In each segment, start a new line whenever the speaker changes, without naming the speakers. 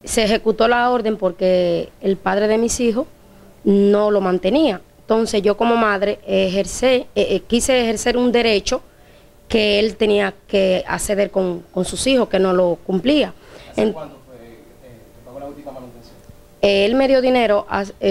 se ejecutó la orden porque el padre de mis hijos no lo mantenía. Entonces yo como madre quise ejercer un derecho que él tenía que acceder con sus hijos, que no lo cumplía.
¿Hace cuánto fue te pagó la última manutención?
Él me dio dinero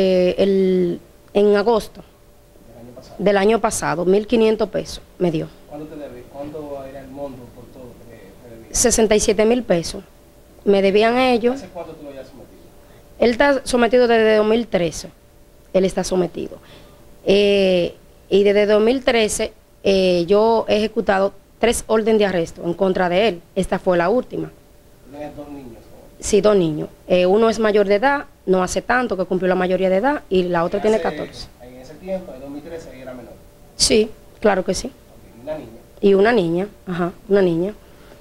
en agosto del año pasado, 1.500 pesos me dio.
¿Cuánto te debe? ¿Cuánto era el monto por todo que debía?
67.000 pesos. Me debían ellos.
¿Hace cuánto tú lo hayas sometido?
Él está sometido desde 2013. Él está sometido. Y desde 2013 yo he ejecutado 3 órdenes de arresto en contra de él. Esta fue la última.
¿Tienes 2 niños?
Sí, 2 niños. Uno es mayor de edad, no hace tanto, que cumplió la mayoría de edad, y la otra tiene 14.
En ese tiempo, en 2013, ella era menor.
Sí, claro que sí.
Okay. ¿Y una niña?
Y una niña, ajá, una niña.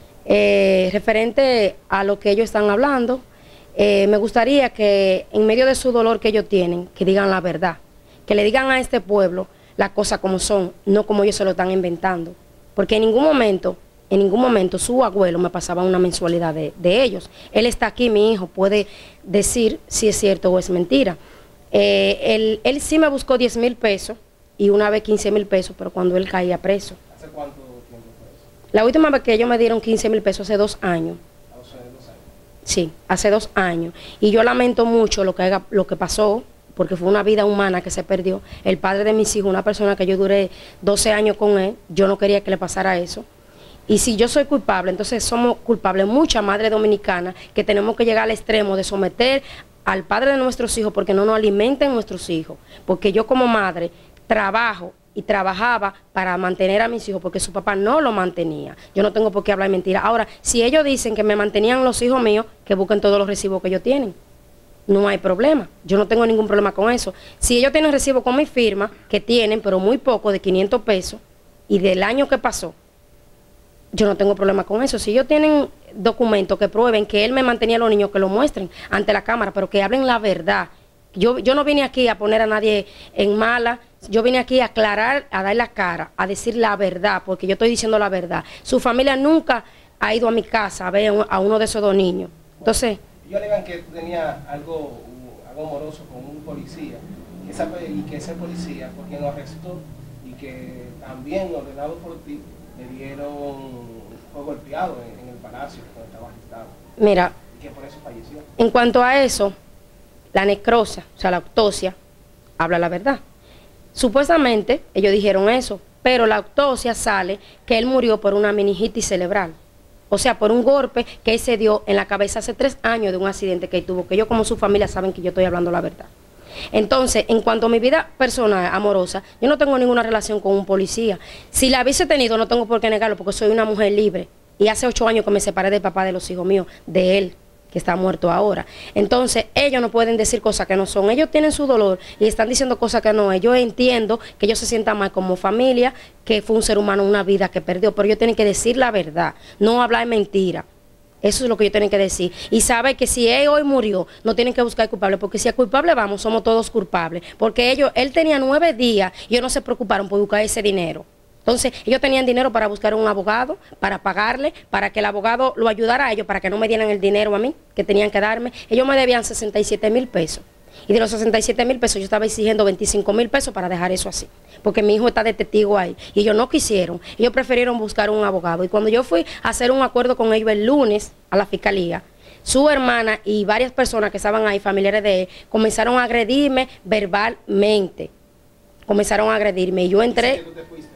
Referente a lo que ellos están hablando, me gustaría que en medio de su dolor que ellos tienen, que digan la verdad, que le digan a este pueblo las cosas como son, no como ellos se lo están inventando, porque en ningún momento su abuelo me pasaba una mensualidad de ellos. Él está aquí, mi hijo puede decir si es cierto o es mentira. Él sí me buscó 10.000 pesos y una vez 15.000 pesos, pero cuando él caía preso.
¿Hace cuánto tiempo fue eso?
La última vez que ellos me dieron 15.000 pesos hace 2 años.
¿Hace 2 años?
Sí, hace 2 años. Y yo lamento mucho lo que pasó, porque fue una vida humana que se perdió. El padre de mis hijos, una persona que yo duré 12 años con él, yo no quería que le pasara eso. Y si yo soy culpable, entonces somos culpables muchas madres dominicanas que tenemos que llegar al extremo de someter al padre de nuestros hijos porque no nos alimenten nuestros hijos. Porque yo como madre trabajo y trabajaba para mantener a mis hijos porque su papá no lo mantenía. Yo no tengo por qué hablar mentira. Ahora, si ellos dicen que me mantenían los hijos míos, que busquen todos los recibos que ellos tienen. No hay problema, yo no tengo ningún problema con eso. Si ellos tienen recibo con mi firma, que tienen, pero muy poco, de 500 pesos, y del año que pasó, yo no tengo problema con eso. Si ellos tienen documentos que prueben que él me mantenía a los niños, que lo muestren ante la cámara, pero que hablen la verdad. Yo no vine aquí a poner a nadie en mala, yo vine aquí a aclarar, a dar la cara, a decir la verdad, porque yo estoy diciendo la verdad. Su familia nunca ha ido a mi casa a ver a uno de esos 2 niños. Entonces...
Ellos alegan que tú tenías algo amoroso con un policía, y que ese policía fue quien lo arrestó y que también, ordenado por ti, fue golpeado en el palacio cuando estaba arrestado.
Mira,
y que por eso falleció.
En cuanto a eso, la necrosia, o sea, la autopsia, habla la verdad. Supuestamente ellos dijeron eso, pero la autopsia sale que él murió por una meningitis cerebral. O sea, por un golpe que él se dio en la cabeza hace 3 años de un accidente que él tuvo, que ellos como su familia saben que yo estoy hablando la verdad. Entonces, en cuanto a mi vida personal, amorosa, yo no tengo ninguna relación con un policía. Si la hubiese tenido, no tengo por qué negarlo, porque soy una mujer libre. Y hace 8 años que me separé del papá de los hijos míos, de él, que está muerto ahora. Entonces, ellos no pueden decir cosas que no son. Ellos tienen su dolor y están diciendo cosas que no es. Yo entiendo que ellos se sientan mal como familia, que fue un ser humano, una vida que perdió, pero ellos tienen que decir la verdad, no hablar mentira. Eso es lo que ellos tienen que decir. Y sabe que si él hoy murió, no tienen que buscar culpable, porque si a culpable vamos, somos todos culpables. Porque él tenía 9 días y ellos no se preocuparon por buscar ese dinero. Entonces, ellos tenían dinero para buscar un abogado, para pagarle, para que el abogado lo ayudara a ellos, para que no me dieran el dinero a mí, que tenían que darme. Ellos me debían 67.000 pesos. Y de los 67.000 pesos, yo estaba exigiendo 25.000 pesos para dejar eso así. Porque mi hijo está de testigo ahí. Y ellos no quisieron. Ellos prefirieron buscar un abogado. Y cuando yo fui a hacer un acuerdo con ellos el lunes a la fiscalía, su hermana y varias personas que estaban ahí, familiares de él, comenzaron a agredirme verbalmente. Comenzaron a agredirme. Y yo entré...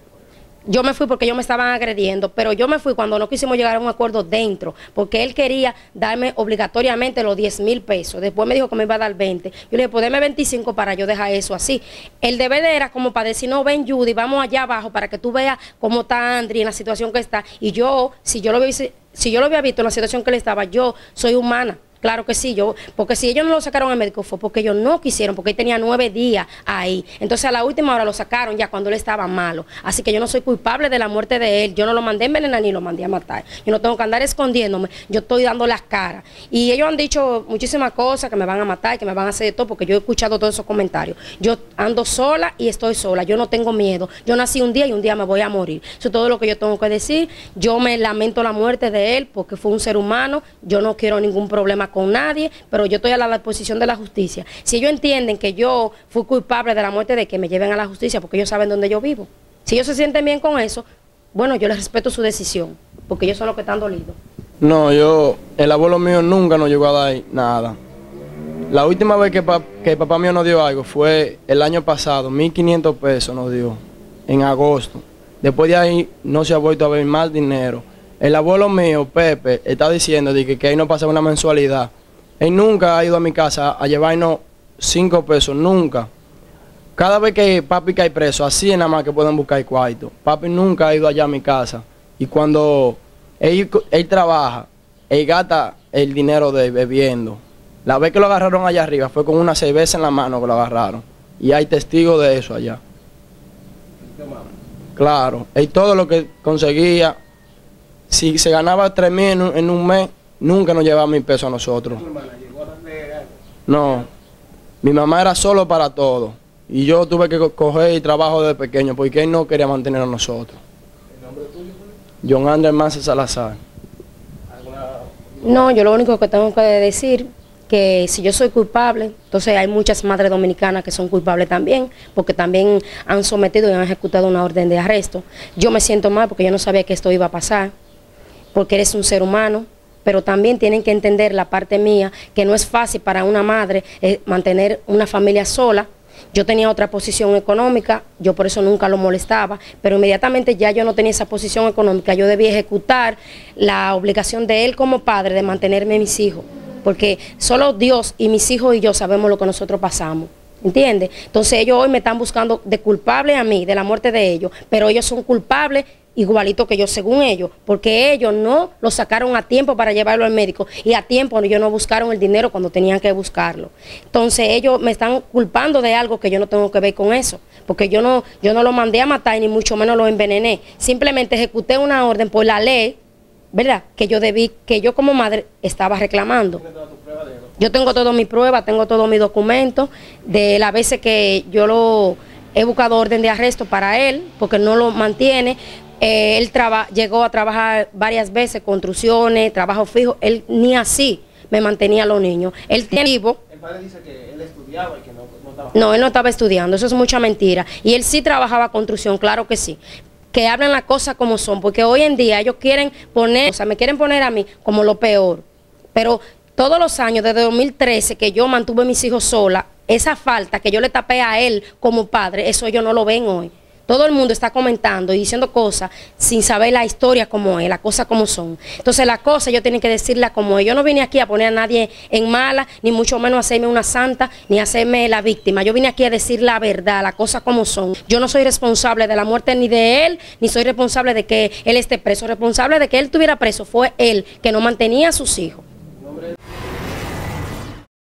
Yo me fui porque ellos me estaban agrediendo, pero yo me fui cuando no quisimos llegar a un acuerdo dentro, porque él quería darme obligatoriamente los 10.000 pesos. Después me dijo que me iba a dar 20. Yo le dije, pues deme 25 para yo dejar eso así. El deber era como para decir, no, ven Judy, vamos allá abajo para que tú veas cómo está Andri en la situación que está. Y yo, si yo lo había visto en la situación que él estaba, yo soy humana. Claro que sí, porque si ellos no lo sacaron al médico fue porque ellos no quisieron, porque él tenía 9 días ahí. Entonces a la última hora lo sacaron ya cuando él estaba malo. Así que yo no soy culpable de la muerte de él. Yo no lo mandé a envenenar ni lo mandé a matar. Yo no tengo que andar escondiéndome. Yo estoy dando las caras. Y ellos han dicho muchísimas cosas, que me van a matar, que me van a hacer de todo, porque yo he escuchado todos esos comentarios. Yo ando sola y estoy sola. Yo no tengo miedo. Yo nací un día y un día me voy a morir. Eso es todo lo que yo tengo que decir. Yo me lamento la muerte de él porque fue un ser humano. Yo no quiero ningún problema problema con nadie, pero yo estoy a la disposición de la justicia. Si ellos entienden que yo fui culpable de la muerte de que me lleven a la justicia, porque ellos saben dónde yo vivo. Si ellos se sienten bien con eso, bueno, yo les respeto su decisión, porque ellos son los que están dolidos.
No, el abuelo mío nunca nos llegó a dar nada. La última vez que papá mío nos dio algo fue el año pasado, 1.500 pesos nos dio, en agosto. Después de ahí no se ha vuelto a ver más dinero. El abuelo mío, Pepe, está diciendo que ahí no pasa una mensualidad. Él nunca ha ido a mi casa a llevarnos 5 pesos, nunca. Cada vez que papi cae preso, así es nada más que pueden buscar cuarto. Papi nunca ha ido allá a mi casa. Y cuando él trabaja, él gasta el dinero de bebiendo. La vez que lo agarraron allá arriba fue con una cerveza en la mano que lo agarraron. Y hay testigos de eso allá. Claro, él todo lo que conseguía, si se ganaba 3.000 en un mes, nunca nos llevaba 1.000 pesos a nosotros.
¿Tu hermana llegó a darle algo?
No, mi mamá era solo para todo. Y yo tuve que coger el trabajo desde pequeño porque él no quería mantener a nosotros.
¿El nombre tuyo?
John Andrés Mance Salazar.
No, yo lo único que tengo que decir que si yo soy culpable, entonces hay muchas madres dominicanas que son culpables también, porque también han sometido y han ejecutado una orden de arresto. Yo me siento mal porque yo no sabía que esto iba a pasar, porque eres un ser humano, pero también tienen que entender la parte mía, que no es fácil para una madre mantener una familia sola. Yo tenía otra posición económica, yo por eso nunca lo molestaba, pero inmediatamente ya yo no tenía esa posición económica, yo debía ejecutar la obligación de él como padre de mantenerme a mis hijos, porque solo Dios y mis hijos y yo sabemos lo que nosotros pasamos, ¿entiendes? Entonces ellos hoy me están buscando de culpable a mí, de la muerte de ellos, pero ellos son culpables igualito que yo, según ellos, porque ellos no lo sacaron a tiempo para llevarlo al médico y a tiempo ellos no buscaron el dinero cuando tenían que buscarlo. Entonces ellos me están culpando de algo que yo no tengo que ver con eso, porque yo no lo mandé a matar ni mucho menos lo envenené, simplemente ejecuté una orden por la ley, ¿verdad? Que yo como madre estaba reclamando. Yo tengo todas mis pruebas, tengo todos mis documentos, de las veces que yo he buscado orden de arresto para él, porque no lo mantiene. Él llegó a trabajar varias veces, construcciones, trabajo fijo, él ni así me mantenía a los niños. Él tiene vivo.
El padre dice que él estudiaba y que no estaba.
No, él no estaba estudiando, eso es mucha mentira. Y él sí trabajaba construcción, claro que sí. Que hablan las cosas como son, porque hoy en día ellos quieren me quieren poner a mí como lo peor. Pero todos los años, desde 2013, que yo mantuve a mis hijos sola, esa falta que yo le tapé a él como padre, eso ellos no lo ven hoy. Todo el mundo está comentando y diciendo cosas sin saber la historia como es, las cosas como son. Entonces las cosas yo tengo que decirlas como es. Yo no vine aquí a poner a nadie en mala, ni mucho menos a hacerme una santa, ni a hacerme la víctima. Yo vine aquí a decir la verdad, las cosas como son. Yo no soy responsable de la muerte ni de él, ni soy responsable de que él esté preso. Responsable de que él estuviera preso fue él, que no mantenía a sus hijos.